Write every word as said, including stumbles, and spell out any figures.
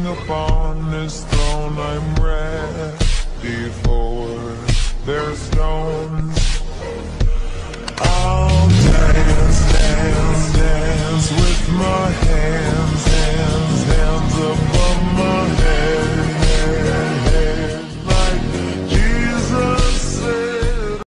upon this throne, I'm ready for their stones.